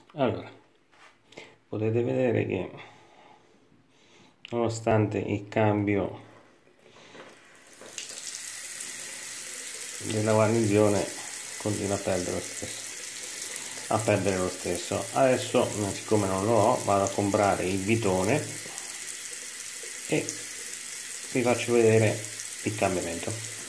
Allora, potete vedere che nonostante il cambio della guarnizione continua a perdere lo stesso. Adesso, siccome non lo ho, vado a comprare il vitone e vi faccio vedere il cambiamento.